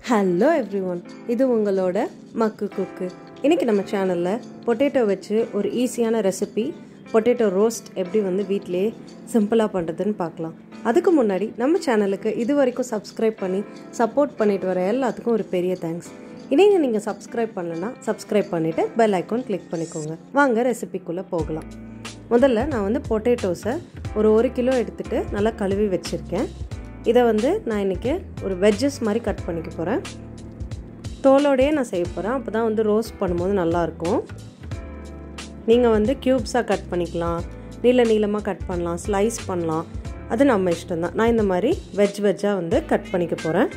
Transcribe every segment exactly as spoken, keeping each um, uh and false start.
Hello everyone, இது உங்களோட மக்கு குக்கு. இன்னைக்கு நம்ம சேனல்ல பொட்டேட்டோ வச்சு ஒரு ஈஸியான ரெசிபி பொட்டேட்டோ ரோஸ்ட் எப்படி வந்து வீட்லயே சிம்பிளா பண்றதுன்னு பார்க்கலாம். அதுக்கு முன்னாடி நம்ம சேனலுக்கு இதுவரைக்கும் சப்ஸ்கிரைப் பண்ணி சப்போர்ட் பண்ணிட்டு வர எல்லாத்துக்கும் ஒரு பெரிய தேங்க்ஸ். இன்னைக்கு நீங்க சப்ஸ்கிரைப் பண்ணலனா சப்ஸ்கிரைப் பண்ணிட்டு பெல் ஐகான் கிளிக் பண்ணிக்கோங்க. வாங்க ரெசிபிக்குள்ள போகலாம். முதல்ல நான் வந்து பொட்டேட்டோஸை ஒரு ஒரு கிலோ எடுத்துட்டு நல்லா கழுவி வச்சிருக்கேன். இதை வந்து நான் இன்றைக்கி ஒரு வெஜ்ஜஸ் மாதிரி கட் பண்ணிக்க போகிறேன். தோலோடையே நான் செய்ய போகிறேன். அப்போ தான் வந்து ரோஸ்ட் பண்ணும்போது நல்லாயிருக்கும். நீங்கள் வந்து க்யூப்ஸாக கட் பண்ணிக்கலாம், நீள நீளமாக கட் பண்ணலாம், ஸ்லைஸ் பண்ணலாம், அது நம்ம இஷ்டம்தான். நான் இந்த மாதிரி வெஜ் வெஜ்ஜாக வந்து கட் பண்ணிக்க போகிறேன்.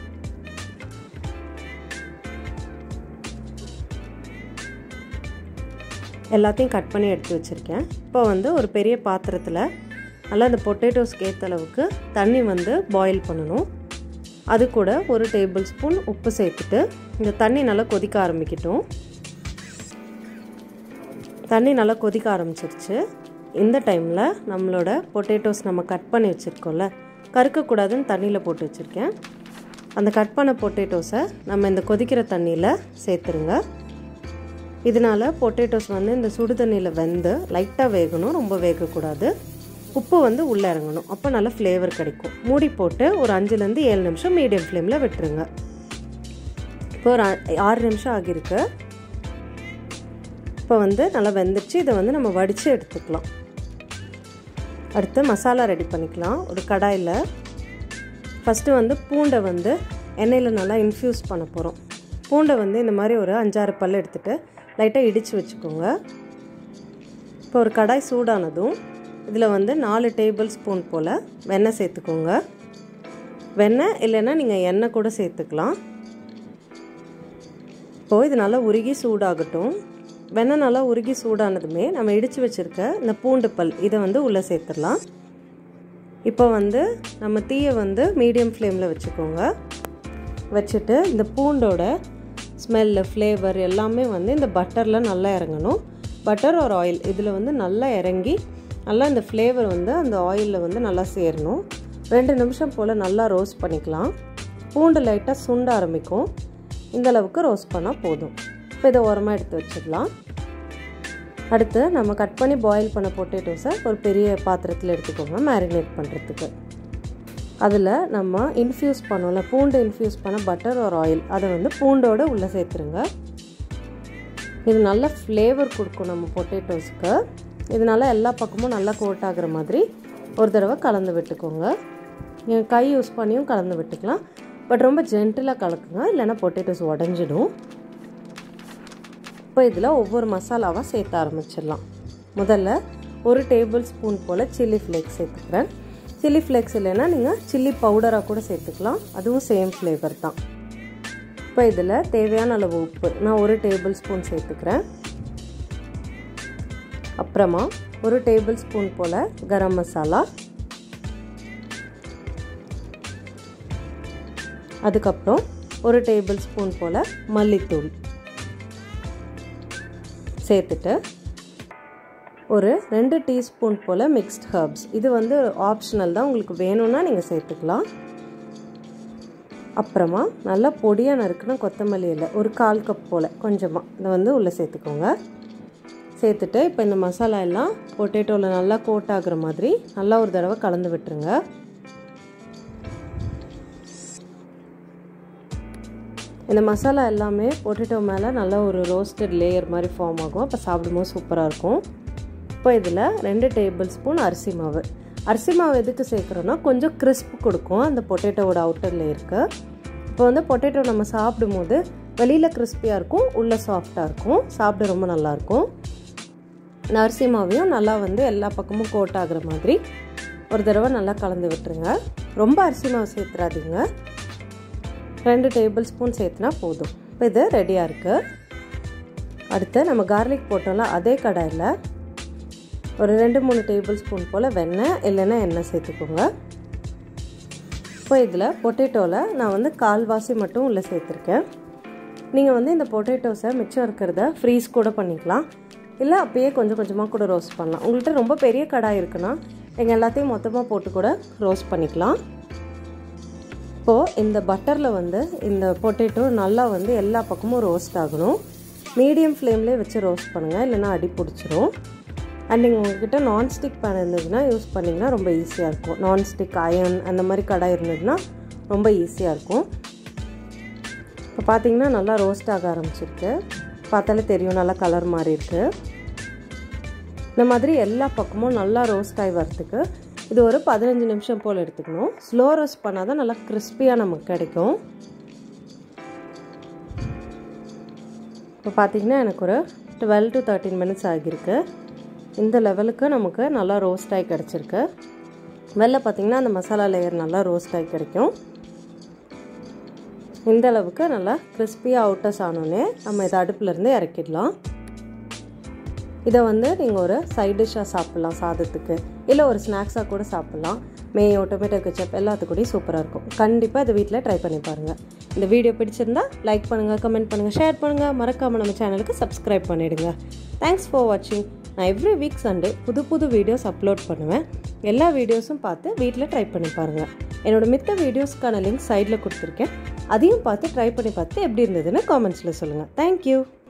எல்லாத்தையும் கட் பண்ணி எடுத்து வச்சுருக்கேன். இப்போ வந்து ஒரு பெரிய பாத்திரத்தில் நல்லா இந்த பொட்டேட்டோஸ்க்கு ஏற்ற அளவுக்கு தண்ணி வந்து பாயில் பண்ணணும். அது கூட ஒரு டேபிள் ஸ்பூன் உப்பு சேர்த்துட்டு இந்த தண்ணி நல்லா கொதிக்க ஆரம்பிக்கட்டும். தண்ணி நல்லா கொதிக்க ஆரம்பிச்சிருச்சு. இந்த டைமில் நம்மளோட பொட்டேட்டோஸ் நம்ம கட் பண்ணி வச்சுருக்கோம்ல, கருக்கக்கூடாதுன்னு தண்ணியில் போட்டு வச்சுருக்கேன். அந்த கட் பண்ண பொட்டேட்டோஸை நம்ம இந்த கொதிக்கிற தண்ணியில் சேர்த்துருங்க. இதனால் பொட்டேட்டோஸ் வந்து இந்த சுடு தண்ணியில் வெந்து லைட்டாக வேகணும், ரொம்ப வேகக்கூடாது. உப்பு வந்து உள்ளே இறங்கணும், அப்போ நல்லா ஃப்ளேவர் கிடைக்கும். மூடி போட்டு ஒரு அஞ்சுலேருந்து ஏழு நிமிஷம் மீடியம் ஃப்ளேமில் விட்டுருங்க. இப்போ ஒரு ஆறு நிமிஷம் ஆகியிருக்கு. இப்போ வந்து நல்லா வெந்துச்சு. இதை வந்து நம்ம வடித்து எடுத்துக்கலாம். அடுத்து மசாலா ரெடி பண்ணிக்கலாம். ஒரு கடாயில் ஃபஸ்ட்டு வந்து பூண்டை வந்து எண்ணெயில் நல்லா இன்ஃப்யூஸ் பண்ண போகிறோம். பூண்டை வந்து இந்த மாதிரி ஒரு அஞ்சாறு பல் எடுத்துகிட்டு லைட்டாக இடித்து வச்சுக்கோங்க. இப்போ ஒரு கடாய் சூடானதும் இதில் வந்து நாலு டேபிள் ஸ்பூன் போல் வெண்ணெய் சேர்த்துக்கோங்க. வெண்ணெய் இல்லைன்னா நீங்கள் எண்ணெய் கூட சேர்த்துக்கலாம். இப்போது இது நல்லா உருகி சூடாகட்டும். வெண்ணெய் நல்லா உருகி சூடானதுமே நம்ம இடித்து வச்சுருக்க இந்த பூண்டு பல் இதை வந்து உள்ளே சேர்த்துடலாம். இப்போ வந்து நம்ம தீயை வந்து மீடியம் ஃப்ளேமில் வச்சுக்கோங்க. வச்சுட்டு இந்த பூண்டோட ஸ்மெல்லு, ஃப்ளேவர் எல்லாமே வந்து இந்த பட்டரில் நல்லா இறங்கணும். பட்டர் ஒரு ஆயில் இதில் வந்து நல்லா இறங்கி நல்லா இந்த ஃப்ளேவர் வந்து அந்த ஆயிலில் வந்து நல்லா சேரணும். ரெண்டு நிமிஷம் போல் நல்லா ரோஸ்ட் பண்ணிக்கலாம். பூண்டு லைட்டாக சுண்ட ஆரம்பிக்கும். இந்த அளவுக்கு ரோஸ்ட் பண்ணால் போதும். இப்போ இதை ஓரமாக எடுத்து வச்சிடலாம். அடுத்து நம்ம கட் பண்ணி பாயில் பண்ண பொட்டேட்டோஸை ஒரு பெரிய பாத்திரத்தில் எடுத்துக்கோங்க மேரினேட் பண்ணுறதுக்கு. அதில் நம்ம இன்ஃப்யூஸ் பண்ணோம்ல, பூண்டு இன்ஃப்யூஸ் பண்ண பட்டர் ஒரு ஆயில், அதை வந்து பூண்டோடு உள்ளே சேர்த்துருங்க. இது நல்ல ஃப்ளேவர் கொடுக்கும் நம்ம பொட்டேட்டோஸுக்கு. இதனால் எல்லா பக்கமும் நல்லா கோட் ஆகிற மாதிரி ஒரு தடவை கலந்து விட்டுக்கோங்க. நீங்கள் கை யூஸ் பண்ணியும் கலந்து விட்டுக்கலாம். பட் ரொம்ப ஜென்டிலாக கலக்குங்க, இல்லைன்னா பொட்டேட்டோஸ் உடஞ்சிடும். இப்போ இதில் ஒவ்வொரு மசாலாவாக சேர்த்து ஆரம்பிச்சிடலாம். முதல்ல ஒரு டேபிள் ஸ்பூன் போல் சில்லி ஃப்ளேக்ஸ் சேர்த்துக்கிறேன். சில்லி ஃப்ளேக்ஸ் இல்லைன்னா நீங்கள் சில்லி பவுடராக கூட சேர்த்துக்கலாம், அதுவும் சேம் ஃப்ளேவர் தான். இப்போ இதில் தேவையான அளவு உப்பு நான் ஒரு டேபிள் ஸ்பூன் சேர்த்துக்கிறேன். அப்புறமா ஒரு டேபிள் ஸ்பூன் போல் கரம் மசாலா, அதுக்கப்புறம் ஒரு டேபிள் ஸ்பூன் போல் மல்லித்தூள் சேர்த்துட்டு ஒரு ரெண்டு டீஸ்பூன் போல் மிக்ஸ்ட் ஹர்ப்ஸ், இது வந்து ஆப்ஷனல் தான், உங்களுக்கு வேணும்னா நீங்கள் சேர்த்துக்கலாம். அப்புறமா நல்லா பொடியாக நறுக்குன கொத்தமல்லி இலை ஒரு கால் கப் போல் கொஞ்சமாக இதை வந்து உள்ளே சேர்த்துக்கோங்க. சேர்த்துட்டு இப்போ இந்த மசாலா எல்லாம் பொட்டேட்டோவில் நல்லா கோட் ஆகுற மாதிரி நல்லா ஒரு தடவை கலந்து விட்டுருங்க. இந்த மசாலா எல்லாமே பொட்டேட்டோ மேலே நல்லா ஒரு ரோஸ்டட் லேயர் மாதிரி ஃபார்ம் ஆகும். அப்போ சாப்பிடும்போது சூப்பராக இருக்கும். இப்போ இதில் ரெண்டு டேபிள் ஸ்பூன் அரிசி மாவு. அரிசி மாவு எதுக்கு சேர்க்குறோன்னா கொஞ்சம் கிறிஸ்ப் கொடுக்கும் அந்த பொட்டேட்டோவோட அவுட்டர் லேயருக்கு. இப்போ வந்து பொட்டேட்டோ நம்ம சாப்பிடும்போது வெளியில் கிறிஸ்பியாக இருக்கும், உள்ளே சாஃப்டாக இருக்கும், சாப்பிட ரொம்ப நல்லாயிருக்கும். அரிசி மாவையும் நல்லா வந்து எல்லா பக்கமும் கோட் ஆகிற மாதிரி ஒரு தடவை நல்லா கலந்து விட்டுருங்க. ரொம்ப அரிசி மாவு சேர்த்துறாதீங்க, ரெண்டு டேபிள் ஸ்பூன் சேர்த்துனா போதும். இப்போ இது ரெடியாக இருக்குது. அடுத்து நம்ம கார்லிக் போட்டோம்ல, அதே கடாயில் ஒரு ரெண்டு மூணு டேபிள் ஸ்பூன் போல் வெண்ணெய் இல்லைன்னா எண்ணெய் சேர்த்துக்கோங்க. இப்போ இதில் பொட்டேட்டோவில் நான் வந்து கால்வாசி மட்டும் உள்ளே சேர்த்துருக்கேன். நீங்கள் வந்து இந்த பொட்டேட்டோஸை மிச்சம் இருக்கிறத ஃப்ரீஸ் கூட பண்ணிக்கலாம், இல்லை அப்பயே கொஞ்சம் கொஞ்சமாக கூட ரோஸ்ட் பண்ணலாம். உங்கள்கிட்ட ரொம்ப பெரிய கடாய் இருக்குன்னா நீங்கள் எல்லாத்தையும் மொத்தமாக போட்டு கூட ரோஸ்ட் பண்ணிக்கலாம். இப்போது இந்த பட்டரில் வந்து இந்த பொட்டேட்டோ நல்லா வந்து எல்லா பக்கமும் ரோஸ்ட் ஆகணும். மீடியம் ஃப்ளேம்லேயே வச்சு ரோஸ்ட் பண்ணுங்கள், இல்லைனா அடி பிடிச்சிரும். அண்ட் நீங்கள் உங்கள்கிட்ட நான்ஸ்டிக் பேன் இருந்ததுன்னா யூஸ் பண்ணிங்கன்னா ரொம்ப ஈஸியாக இருக்கும். நான்ஸ்டிக் அயன் அந்த மாதிரி கடாய் இருந்ததுன்னா ரொம்ப ஈஸியாக இருக்கும். இப்போ பார்த்தீங்கன்னா நல்லா ரோஸ்ட் ஆக ஆரம்பிச்சிருக்கு. பார்த்தாலே தெரியும் நல்லா கலர் மாதிரி இருக்குது. இந்த மாதிரி எல்லா பக்கமும் நல்லா ரோஸ்ட் ஆகி வரத்துக்கு இது ஒரு பதினஞ்சு நிமிஷம் போல் எடுத்துக்கணும். ஸ்லோ ரோஸ்ட் பண்ணால் தான் நல்லா கிறிஸ்பியாக நமக்கு கிடைக்கும். இப்போ பார்த்திங்கன்னா எனக்கு ஒரு டுவெல் டு தேர்ட்டின் மினிட்ஸ் ஆகியிருக்கு. இந்த லெவலுக்கு நமக்கு நல்லா ரோஸ்ட் ஆகி கிடச்சிருக்கு. வெளில பார்த்திங்கன்னா அந்த மசாலா லேயர் நல்லா ரோஸ்ட் ஆகி கிடைக்கும். இந்த அளவுக்கு நல்லா கிறிஸ்பியாக அவுட்டர்ஸ் ஆனோடனே நம்ம இதை அடுப்புலேருந்து இறக்கிடலாம். இதை வந்து நீங்கள் ஒரு சைட் டிஷ்ஷாக சாப்பிட்லாம் சாதத்துக்கு, இல்லை ஒரு ஸ்நாக்ஸாக கூட சாப்பிட்லாம். மேயோ, டொமேட்டோ கெச்சப் எல்லாத்துக்கூடயும் சூப்பராக இருக்கும். கண்டிப்பாக இதை வீட்டில் ட்ரை பண்ணி பாருங்கள். இந்த வீடியோ பிடிச்சிருந்தா லைக் பண்ணுங்கள், கமெண்ட் பண்ணுங்கள், ஷேர் பண்ணுங்கள். மறக்காமல் நம்ம சேனலுக்கு சப்ஸ்கிரைப் பண்ணிவிடுங்க. தேங்க்ஸ் ஃபார் வாட்சிங். நான் எவ்ரி வீக் சண்டே புது புது வீடியோஸ் அப்லோட் பண்ணுவேன். எல்லா வீடியோஸும் பார்த்து வீட்டில் ட்ரை பண்ணி பாருங்கள். என்னோடய மித்த வீடியோஸ்க்கான லிங்க் சைடில் கொடுத்துருக்கேன். அதையும் பார்த்து ட்ரை பண்ணி பார்த்து எப்படி இருந்ததுன்னு காமெண்ட்ஸில் சொல்லுங்கள். தேங்க்யூ.